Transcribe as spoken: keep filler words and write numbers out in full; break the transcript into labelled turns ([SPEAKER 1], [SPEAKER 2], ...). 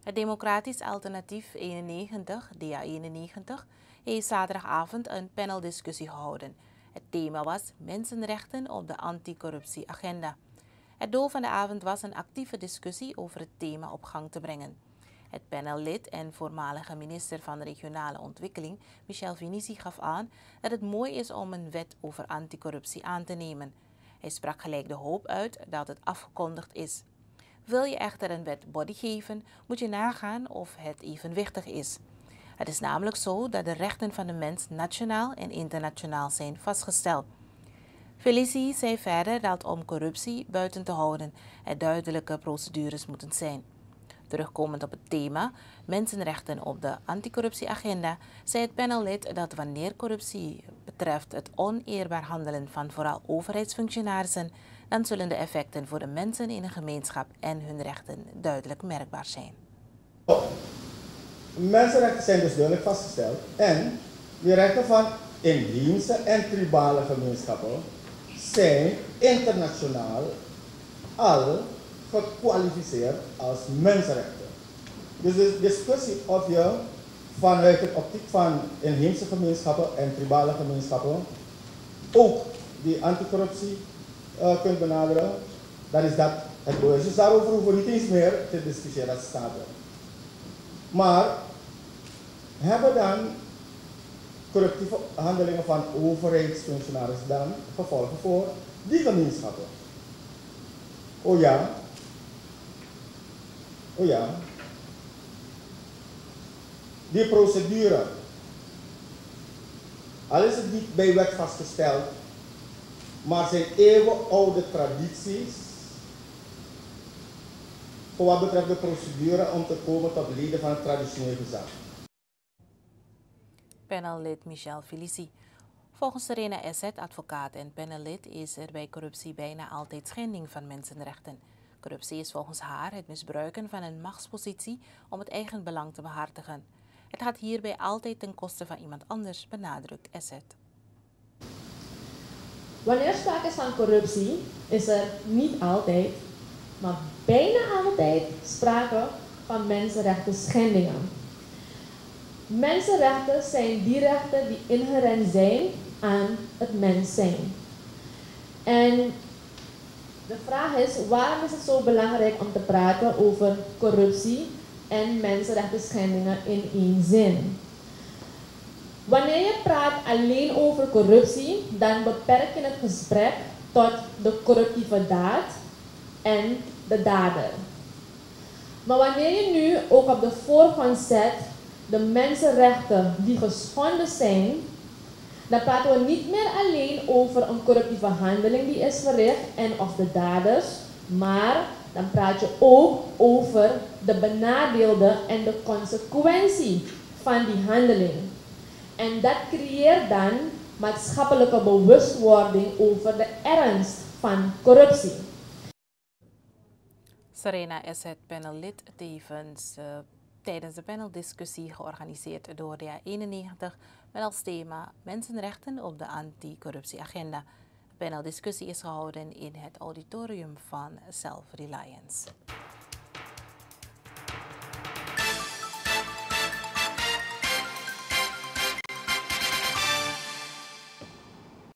[SPEAKER 1] Het Democratisch Alternatief eenennegentig, D A eenennegentig, heeft zaterdagavond een paneldiscussie gehouden. Het thema was mensenrechten op de anticorruptieagenda. Het doel van de avond was een actieve discussie over het thema op gang te brengen. Het panellid en voormalige minister van Regionale Ontwikkeling, Michel Vinici, gaf aan dat het mooi is om een wet over anticorruptie aan te nemen. Hij sprak gelijk de hoop uit dat het afgekondigd is. Wil je echter een wet body geven, moet je nagaan of het evenwichtig is. Het is namelijk zo dat de rechten van de mens nationaal en internationaal zijn vastgesteld. Felici zei verder dat om corruptie buiten te houden er duidelijke procedures moeten zijn. Terugkomend op het thema mensenrechten op de anticorruptieagenda, zei het panellid dat wanneer corruptie betreft het oneerbaar handelen van vooral overheidsfunctionarissen, dan zullen de effecten voor de mensen in een gemeenschap en hun rechten duidelijk merkbaar zijn.
[SPEAKER 2] Mensenrechten zijn dus duidelijk vastgesteld en de rechten van inheemse en tribale gemeenschappen zijn internationaal al gekwalificeerd als mensenrechten. Dus de discussie of je vanuit de optiek van inheemse gemeenschappen en tribale gemeenschappen ook die anticorruptie uh, kunt benaderen, dan is dat het doel. Dus daarover hoeven we niet eens meer te discussiëren, dat staat er. Maar hebben dan corruptieve handelingen van overheidsfunctionarissen dan gevolgen voor die gemeenschappen? Oh ja. Oh ja. Die procedure, al is het niet bij wet vastgesteld, maar zijn eeuwenoude tradities voor wat betreft de procedure om te komen tot leden van het traditioneel gezag.
[SPEAKER 1] Panellid Michel Felici. Volgens Serena Esset, advocaat en panellid, is er bij corruptie bijna altijd schending van mensenrechten. Corruptie is volgens haar het misbruiken van een machtspositie om het eigen belang te behartigen. Het gaat hierbij altijd ten koste van iemand anders, benadrukt Esset.
[SPEAKER 3] Wanneer sprake is van corruptie, is er niet altijd, maar bijna altijd sprake van mensenrechten schendingen. Mensenrechten zijn die rechten die inherent zijn aan het mens zijn. En de vraag is, waarom is het zo belangrijk om te praten over corruptie en mensenrechten schendingen in één zin? Wanneer je praat alleen over corruptie, dan beperk je het gesprek tot de corruptieve daad en de dader. Maar wanneer je nu ook op de voorgrond zet de mensenrechten die geschonden zijn, dan praten we niet meer alleen over een corruptieve handeling die is verricht en of de daders, maar dan praat je ook over de benadeelde en de consequentie van die handeling. En dat creëert dan maatschappelijke bewustwording over de ernst van corruptie.
[SPEAKER 1] Serena Esset, panellid, tevens uh, tijdens de paneldiscussie georganiseerd door D A eenennegentig met als thema mensenrechten op de anticorruptieagenda. De paneldiscussie is gehouden in het auditorium van Self Reliance.